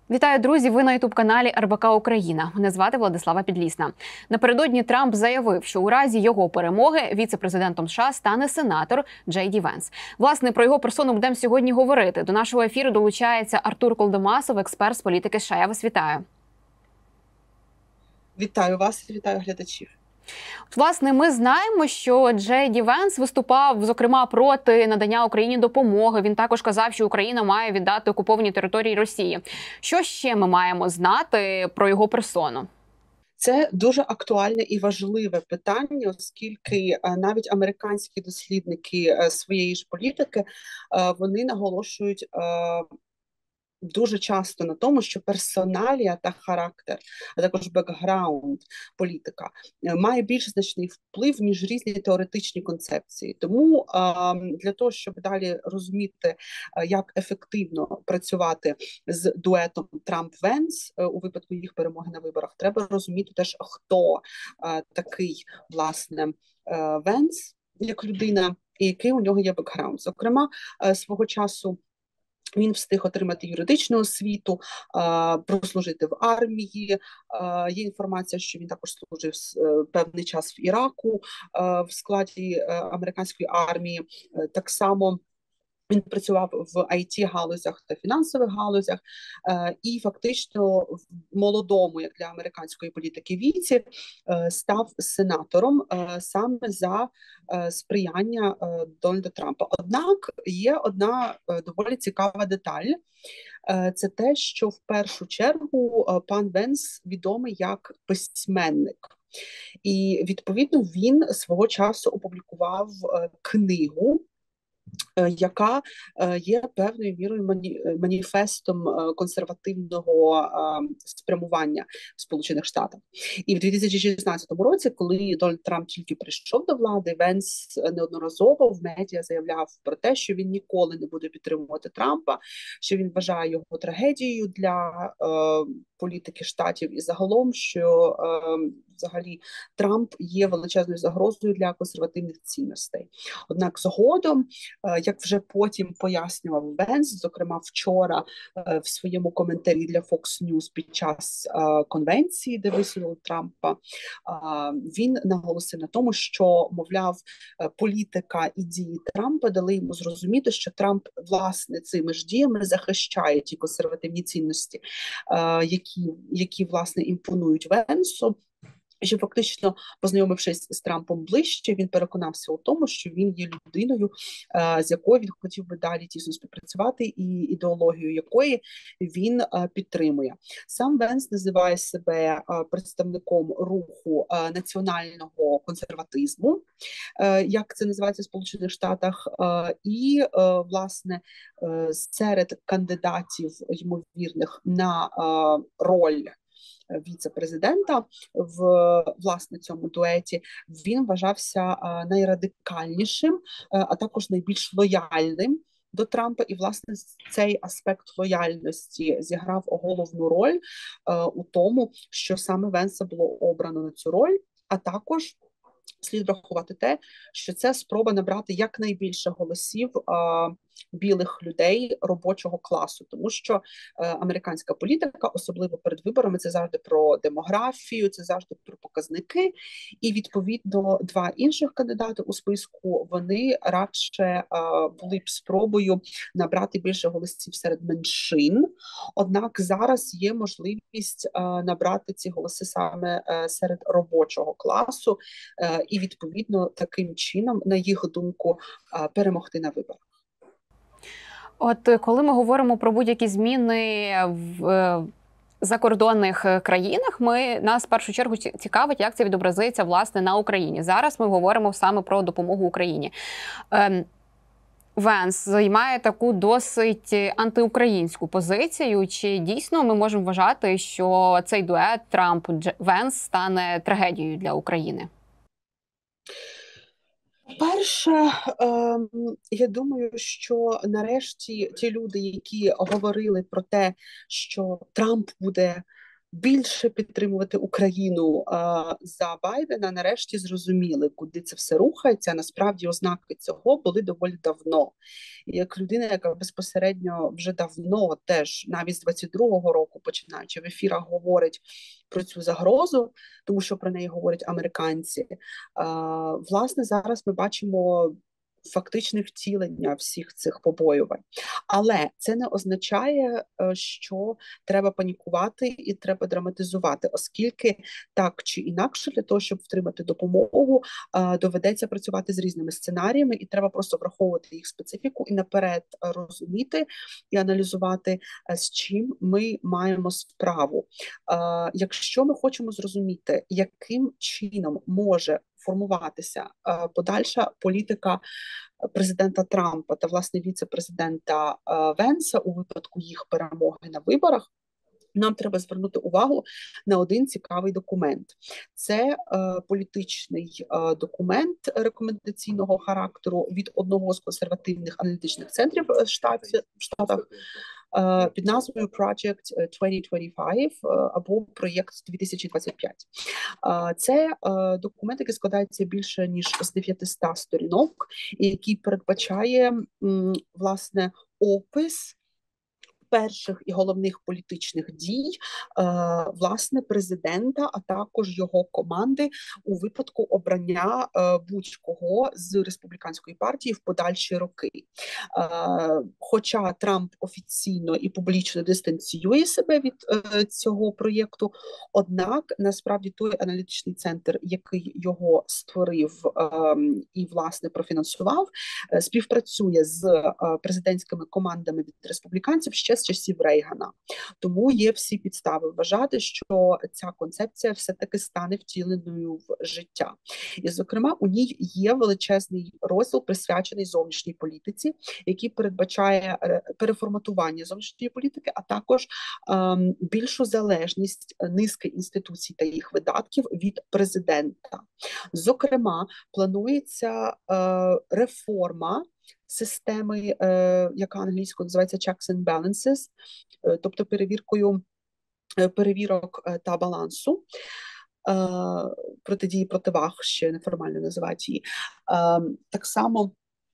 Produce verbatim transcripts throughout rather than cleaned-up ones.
Вітаю, друзі! Ви на ютуб-каналі ер бе ка Україна. Мене звати Владислава Підлісна. Напередодні Трамп заявив, що у разі його перемоги віце-президентом США стане сенатор Джей Ді Венс. Власне, про його персону будемо сьогодні говорити. До нашого ефіру долучається Артур Колдомасов, експерт з політики США. Я вас вітаю. Вітаю вас і вітаю глядачів. Власне, ми знаємо, що Джей Ді Венс виступав, зокрема, проти надання Україні допомоги. Він також казав, що Україна має віддати окуповані території Росії. Що ще ми маємо знати про його персону? Це дуже актуальне і важливе питання, оскільки навіть американські дослідники своєї ж політики, вони наголошують дуже часто на тому, що персоналія та характер, а також бекграунд, політика має більш значний вплив, ніж різні теоретичні концепції. Тому для того, щоб далі розуміти, як ефективно працювати з дуетом Трамп-Венс у випадку їх перемоги на виборах, треба розуміти теж, хто такий, власне, Венс, як людина, і який у нього є бекграунд. Зокрема, свого часу він встиг отримати юридичну освіту, прослужити в армії. Є інформація, що він також служив певний час в Іраку в складі американської армії. Так само він працював в ай ті-галузях та фінансових галузях, і фактично в молодому, як для американської політики, віці став сенатором саме за сприяння Дональда Трампа. Однак є одна доволі цікава деталь. Це те, що в першу чергу пан Венс відомий як письменник. І, відповідно, він свого часу опублікував книгу, яка є певною мірою маніфестом консервативного спрямування в Сполучених Штатах. І в дві тисячі шістнадцятому році, коли Дональд Трамп тільки прийшов до влади, Венс неодноразово в медіа заявляв про те, що він ніколи не буде підтримувати Трампа, що він вважає його трагедією для е, політики Штатів і загалом, що е, взагалі Трамп є величезною загрозою для консервативних цінностей. Однак згодом, як вже потім пояснював Венс, зокрема вчора в своєму коментарі для Fox News під час конвенції, де висунули Трампа, він наголосив на тому, що, мовляв, політика і дії Трампа дали йому зрозуміти, що Трамп, власне, цими ж діями захищає ті консервативні цінності, які, які власне, імпонують Венсу. Що фактично, познайомившись з Трампом ближче, він переконався у тому, що він є людиною, з якою він хотів би далі тісно співпрацювати, і ідеологію якої він підтримує. Сам Венс називає себе представником руху національного консерватизму, як це називається в Сполучених Штатах, і, власне, серед кандидатів ймовірних на роль віце-президента в, власне, цьому дуеті, він вважався найрадикальнішим, а також найбільш лояльним до Трампа, і, власне, цей аспект лояльності зіграв головну роль у тому, що саме Венса було обрано на цю роль, а також слід врахувати те, що це спроба набрати якнайбільше голосів а, білих людей робочого класу, тому що а, американська політика, особливо перед виборами, це завжди про демографію, це завжди про показники, і, відповідно, два інших кандидати у списку, вони радше а, були б спробою набрати більше голосів серед меншин, однак зараз є можливість а, набрати ці голоси саме а, серед робочого класу, а, і, відповідно, таким чином, на їх думку, перемогти на виборах. От коли ми говоримо про будь-які зміни в закордонних країнах, ми, нас в першу чергу цікавить, як це відобразиться, власне, на Україні. Зараз ми говоримо саме про допомогу Україні. Венс займає таку досить антиукраїнську позицію. Чи дійсно ми можемо вважати, що цей дует Трамп-Венс стане трагедією для України? Перше, я думаю, що нарешті ті люди, які говорили про те, що Трамп буде більше підтримувати Україну а, за Байдена, нарешті зрозуміли, куди це все рухається. Насправді ознаки цього були доволі давно. І як людина, яка безпосереднььо вже давно, теж навіть з двадцять другого року, починаючи в ефірах, говорить про цю загрозу, тому що про неї говорять американці. А, власне, зараз ми бачимо фактичне втілення всіх цих побоювань. Але це не означає, що треба панікувати і треба драматизувати, оскільки так чи інакше для того, щоб втримати допомогу, доведеться працювати з різними сценаріями, і треба просто враховувати їх специфіку і наперед розуміти і аналізувати, з чим ми маємо справу. Якщо ми хочемо зрозуміти, яким чином може формуватися подальша політика президента Трампа та, власне, віце-президента Венса у випадку їх перемоги на виборах, нам треба звернути увагу на один цікавий документ. Це е, політичний е, документ рекомендаційного характеру від одного з консервативних аналітичних центрів в Штатах, в Штатах е, під назвою Project двадцять двадцять п'ять е, або Проєкт дві тисячі двадцять п'ять. Е, це е, документ, який складається більше ніж з дев'ятисот сторінок, і який передбачає, м, власне, опис перших і головних політичних дій е, власне президента, а також його команди у випадку обрання е, будь-кого з республіканської партії в подальші роки. Е, хоча Трамп офіційно і публічно дистанціює себе від е, цього проєкту, однак насправді той аналітичний центр, який його створив е, і власне профінансував, е, співпрацює з е, президентськими командами від республіканців ще з часів Рейгана. Тому є всі підстави вважати, що ця концепція все-таки стане втіленою в життя. І, зокрема, у ній є величезний розділ, присвячений зовнішній політиці, який передбачає переформатування зовнішньої політики, а також ем, більшу залежність низки інституцій та їх видатків від президента. Зокрема, планується е, реформа системи, е, яка англійською називається checks and balances, е, тобто перевіркою е, перевірок е, та балансу, е, протидії противаг, ще неформально називають її. Е, так само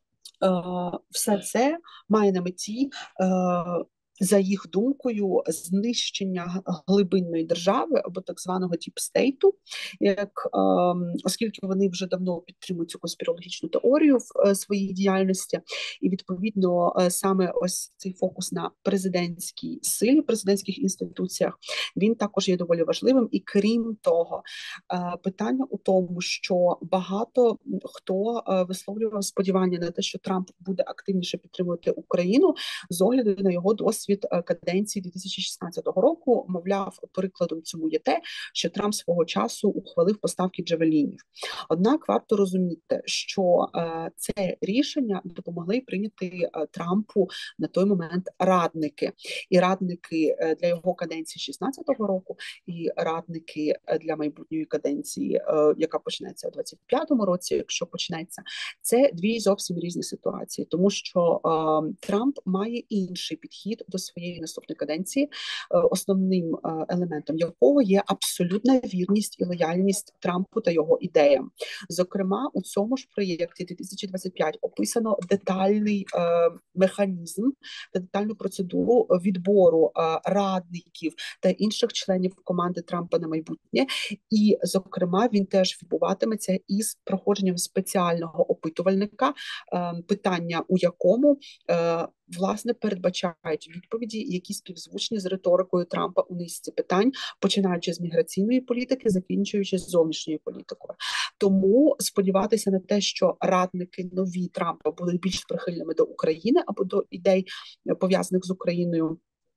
е, все це має на меті, е, за їх думкою, знищення глибинної держави або так званого діпстейту, як е, оскільки вони вже давно підтримують цю конспірологічну теорію в е, своїй діяльності, і відповідно е, саме ось цей фокус на президентській силі, президентських інституціях, він також є доволі важливим. І крім того, е, питання у тому, що багато хто е, висловлював сподівання на те, що Трамп буде активніше підтримувати Україну з огляду на його досвід від каденції дві тисячі шістнадцятого року. Мовляв, прикладом цьому є те, що Трамп свого часу ухвалив поставки джавелінів. Однак варто розуміти, що е, це рішення допомогли прийняти е, Трампу на той момент радники. І радники е, для його каденції шістнадцятого року, і радники для майбутньої каденції, е, яка почнеться у двадцять п'ятому році, якщо почнеться. Це дві зовсім різні ситуації, тому що е, Трамп має інший підхід до своєї наступної каденції, основним елементом якого є абсолютна вірність і лояльність Трампу та його ідеям. Зокрема, у цьому ж проєкті дві тисячі двадцять п'ять описано детальний е, механізм та детальну процедуру відбору е, радників та інших членів команди Трампа на майбутнє. І, зокрема, він теж відбуватиметься із проходженням спеціального опитувальника, е, питання у якому е, власне передбачають відповіді, які співзвучні з риторикою Трампа у низці питань, починаючи з міграційної політики, закінчуючи з зовнішньою політикою. Тому сподіватися на те, що радники нові Трампа будуть більш прихильними до України або до ідей, пов'язаних з Україною,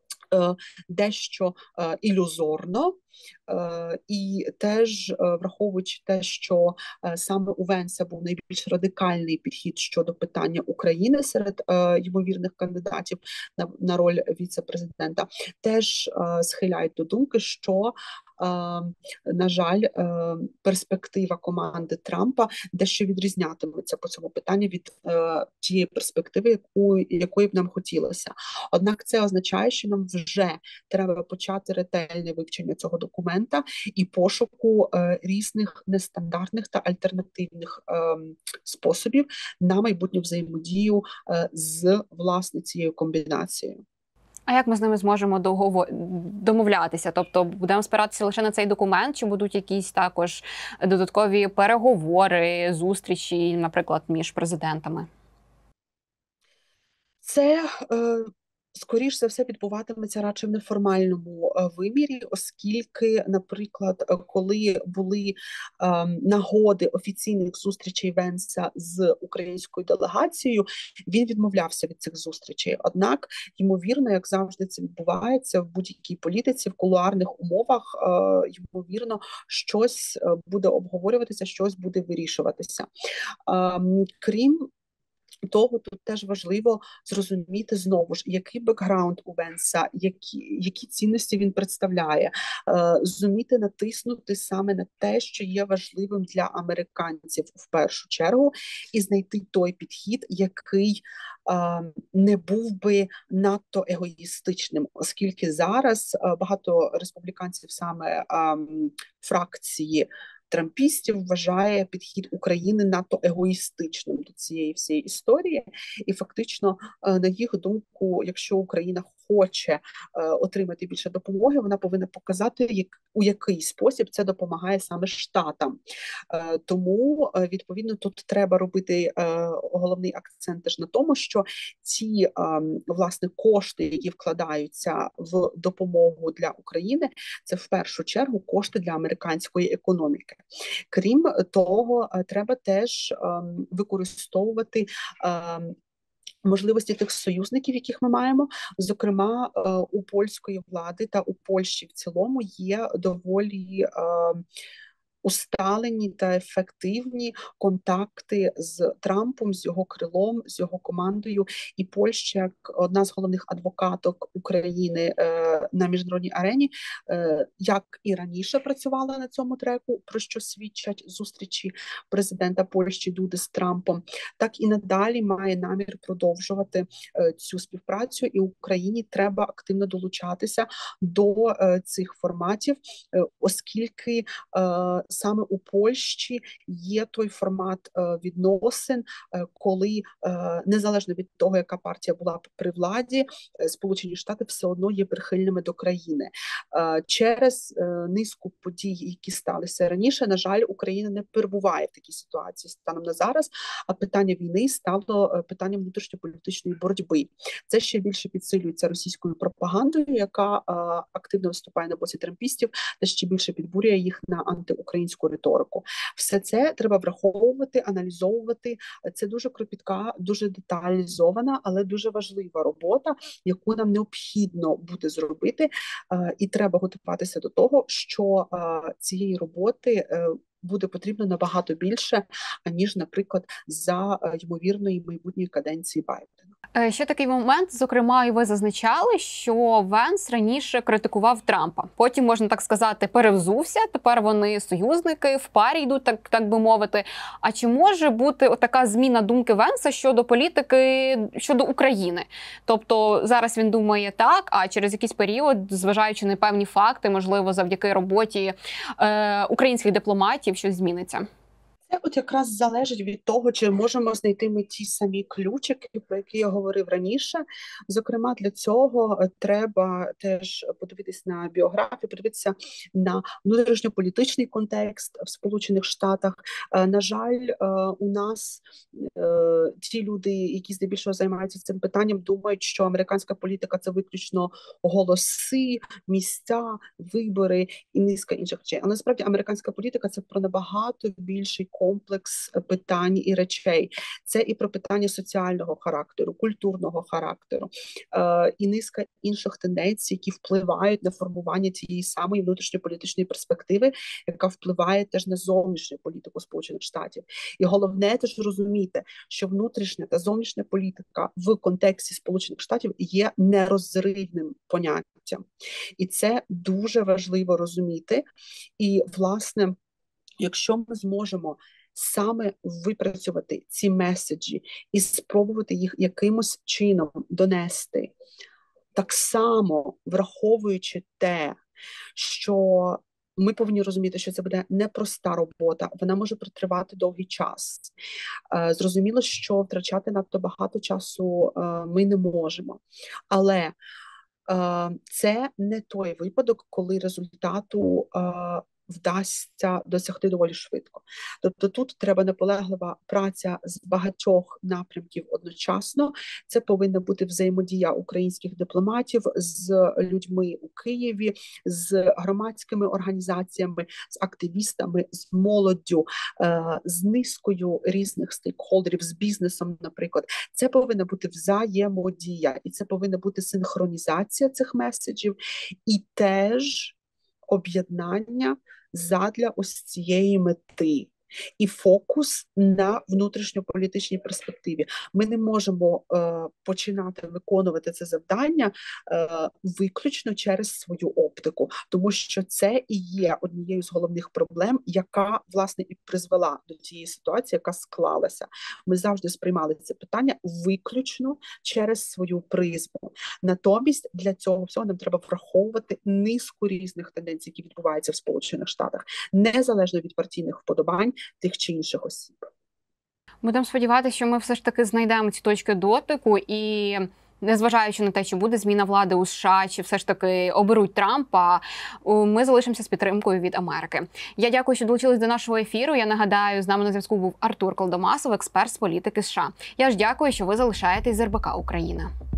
дещо ілюзорно. І теж враховуючи те, що саме у Венса був найбільш радикальний підхід щодо питання України серед ймовірних кандидатів на, на роль віце-президента, теж схиляють до думки, що на жаль, перспектива команди Трампа дещо відрізнятиметься по цьому питанню від тієї перспективи, яку, якої б нам хотілося. Однак це означає, що нам вже треба почати ретельне вивчення цього документа і пошуку різних нестандартних та альтернативних способів на майбутню взаємодію з, власне, цією комбінацією. А як ми з ними зможемо договор... домовлятися? Тобто будемо спиратися лише на цей документ, чи будуть якісь також додаткові переговори, зустрічі, наприклад, між президентами? Це, е, скоріш за все, відбуватиметься радше в неформальному е, вимірі, оскільки, наприклад, е, коли були е, нагоди офіційних зустрічей Венса з українською делегацією, він відмовлявся від цих зустрічей. Однак, ймовірно, як завжди це відбувається в будь-якій політиці, в кулуарних умовах, е, ймовірно, щось е, буде обговорюватися, щось буде вирішуватися. Е, крім того, тут теж важливо зрозуміти знову ж, який бекграунд у Венса, які, які цінності він представляє, е, зуміти натиснути саме на те, що є важливим для американців в першу чергу, і знайти той підхід, який е, не був би надто егоїстичним, оскільки зараз е, багато республіканців саме е, фракції трампістів вважає підхід України надто егоїстичним до цієї всієї історії, і фактично, на їх думку, якщо Україна хоче е, отримати більше допомоги, вона повинна показати, як, у який спосіб це допомагає саме Штатам. Е, тому, е, відповідно, тут треба робити е, головний акцент теж на тому, що ці, е, власне, кошти, які вкладаються в допомогу для України, це в першу чергу кошти для американської економіки. Крім того, е, треба теж е, використовувати е, можливості тих союзників, яких ми маємо. Зокрема, у польської влади та у Польщі в цілому є доволі усталені та ефективні контакти з Трампом, з його крилом, з його командою. І Польща, як одна з головних адвокаток України е, на міжнародній арені, е, як і раніше працювала на цьому треку, про що свідчать зустрічі президента Польщі Дуди з Трампом, так і надалі має намір продовжувати е, цю співпрацю, і Україні треба активно долучатися до е, цих форматів, е, оскільки е, саме у Польщі є той формат е, відносин, е, коли е, незалежно від того, яка партія була при владі, е, Сполучені Штати все одно є прихильними до країни. Е, через е, низку подій, які сталися раніше, на жаль, Україна не перебуває в такій ситуації станом на зараз, а питання війни стало е, питанням внутрішньополітичної боротьби. Це ще більше підсилюється російською пропагандою, яка е, активно виступає на боці трампістів, та ще більше підбурює їх на антиукраїнську риторику. Все це треба враховувати, аналізовувати. Це дуже кропітка, дуже деталізована, але дуже важлива робота, яку нам необхідно буде зробити. І треба готуватися до того, що цієї роботи буде потрібно набагато більше, аніж, наприклад, за ймовірної майбутньої каденції Байдена. Ще такий момент, зокрема, і ви зазначали, що Венс раніше критикував Трампа. Потім, можна так сказати, перевзувся, тепер вони союзники, в парі йдуть, так, так би мовити. А чи може бути така зміна думки Венса щодо політики, щодо України? Тобто зараз він думає так, а через якийсь період, зважаючи на певні факти, можливо, завдяки роботі е, українських дипломатів, щось зміниться? Це от якраз залежить від того, чи можемо знайти ми ті самі ключики, про які я говорив раніше. Зокрема, для цього треба теж подивитися на біографію, подивитися на внутрішньополітичний контекст в Сполучених Штатах. На жаль, у нас ті люди, які здебільшого займаються цим питанням, думають, що американська політика – це виключно голоси, місця, вибори і низка інших речей. Але насправді американська політика – це про набагато більший комплекс питань і речей. Це і про питання соціального характеру, культурного характеру, е, і низка інших тенденцій, які впливають на формування цієї самої внутрішньополітичної перспективи, яка впливає теж на зовнішню політику Сполучених Штатів. І головне теж розуміти, що внутрішня та зовнішня політика в контексті Сполучених Штатів є нерозривним поняттям. І це дуже важливо розуміти. І, власне, якщо ми зможемо саме випрацювати ці меседжі і спробувати їх якимось чином донести, так само враховуючи те, що ми повинні розуміти, що це буде непроста робота, вона може протривати довгий час. Зрозуміло, що втрачати надто багато часу ми не можемо. Але це не той випадок, коли результату вдасться досягти доволі швидко. Тобто тут треба наполеглива праця з багатьох напрямків одночасно. Це повинна бути взаємодія українських дипломатів з людьми у Києві, з громадськими організаціями, з активістами, з молоддю, з низкою різних стейкхолдерів, з бізнесом, наприклад. Це повинна бути взаємодія, і це повинна бути синхронізація цих меседжів, і теж об'єднання задля ось цієї мети. І фокус на внутрішньополітичній перспективі. Ми не можемо е, починати виконувати це завдання е, виключно через свою оптику, тому що це і є однією з головних проблем, яка, власне, і призвела до цієї ситуації, яка склалася. Ми завжди сприймали це питання виключно через свою призму. Натомість для цього всього нам треба враховувати низку різних тенденцій, які відбуваються в Сполучених Штатах, незалежно від партійних вподобань тих чи інших осіб. Будемо сподіватися, що ми все ж таки знайдемо ці точки дотику і, незважаючи на те, що буде зміна влади у США, чи все ж таки оберуть Трампа, ми залишимося з підтримкою від Америки. Я дякую, що долучились до нашого ефіру. Я нагадаю, з нами на зв'язку був Артур Колдомасов, експерт з політики США. Я ж дякую, що ви залишаєтесь з РБК Україна.